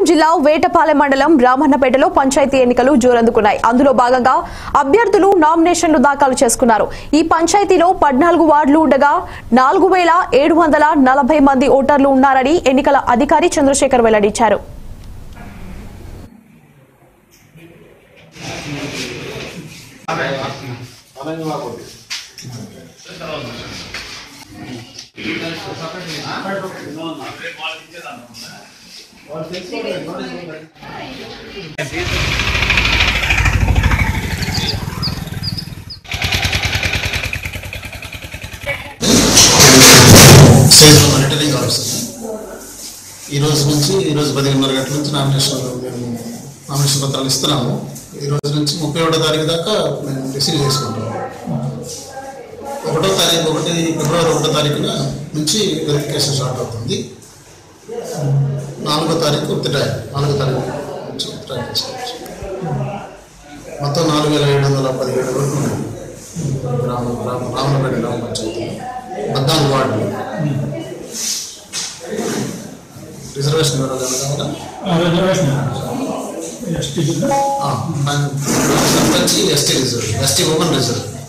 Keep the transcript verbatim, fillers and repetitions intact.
జిల్లా వేటపాలెం మండలం రామన్నపేటలో పంచాయతీ ఎన్నికలు జోరందుకున్నాయి. అందులో భాగంగా అభ్యర్థులు నామినేషన్లు దాఖలు చేసుకున్నారు. ఈ పంచాయతీలో పద్నాలుగు వార్డులు ఉండగా నాలుగు వేల ఏడు వందల నలభై మంది ఓటర్లు ఉన్నారని ఎన్నికల అధికారి చంద్రశేఖర్ వెల్లడించారు. రిటర్నింగ్ ఆఫీసర్ ఈ రోజు నుంచి ఈ రోజు పదిహేనున్నర గంటల నుంచి నామినేషన్ మేము నామినేషన్ పత్రాలు ఇస్తున్నాము. ఈ రోజు నుంచి ముప్పై ఒకటో తారీఖు దాకా మేము రిసీవ్ చేసుకుంటాము. ఒకటో తారీఖు ఒకటి ఫిబ్రవరి ఒకటో తారీఖున నుంచి వెరిఫికేషన్ స్టార్ట్ అవుతుంది. నాలుగో తారీఖు తిట్టాయి నాలుగో తారీఖు నుంచి ట్రాక్ చేసుకోవచ్చు. మొత్తం నాలుగు వేల ఏడు వందల పదిహేడు వరకు ఉన్నాయి. గ్రామ గ్రామ రామన్నపేట గ్రామ పంచాయతీ పద్నాలుగు వార్డులు. రిజర్వేషన్ వివరాలు ST reserve ST women reserve